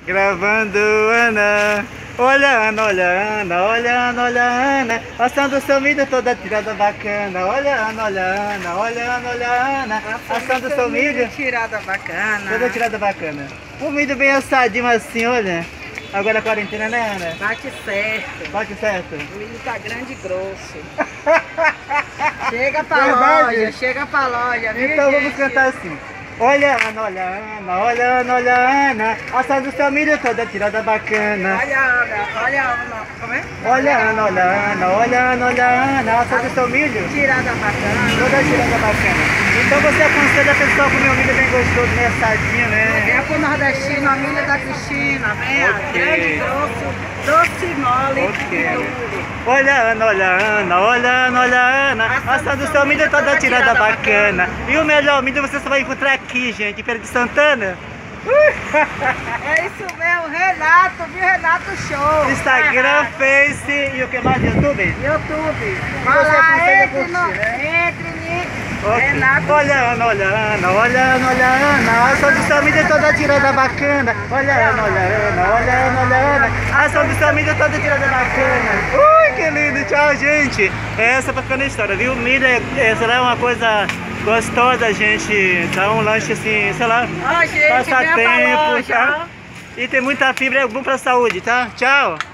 Gravando Ana. Olha Ana, olha Ana, olha Ana, olha Ana. Assando o seu milho toda tirada bacana. Olha Ana, olha Ana, olha Ana, olha Ana. Assando o seu milho tirada bacana. toda tirada bacana. O milho bem assadinho assim, olha. Agora a quarentena, né, Ana? Bate certo. Bate certo. O milho tá grande e grosso. Chega pra Verdade. loja, chega pra loja, viu, Então vamos gente? cantar assim. Olha Ana, olha Ana, olha Ana, olha Ana. Assando o seu milho toda tirada bacana. Olha a Ana, olha a Ana. Como é? Olha Ana, olha Ana, olha Ana, olha Ana. Assando o seu milho Tirada bacana. toda tirada bacana. Então você aconselha a pessoa a comer um milho bem gostoso, bem assadinho, né? É pro nordestino, a milha da Cristina, vem, Ok. grande, grosso, doce e mole. Ok. Duro. Olha Ana, olha Ana, olha Ana, olha Ana. Assando o seu milho toda tirada bacana. E o melhor milho você só vai encontrar aqui, gente, em Feira de Santana. É isso mesmo, Renato, viu? Renato Show. Instagram, Face e o que mais? YouTube? YouTube. você Vai lá, aconselha a entre, curtir, entre Ok. Renato. Olha Ana, olha Ana, olha Ana, olha Ana. Assando o seu milho toda tirada bacana. Olha Ana, olha Ana, olha Ana, olha Ana. Assando o seu milho toda tirada bacana. Ui, que lindo. Tchau, gente. Essa pra ficar na história, viu? Milho essa é uma coisa gostosa, gente. Dá um lanche assim, sei lá. Ó, gente, Passar venha pra tempo, loja, tá? ó. E tem muita fibra, é bom pra saúde, tá? Tchau!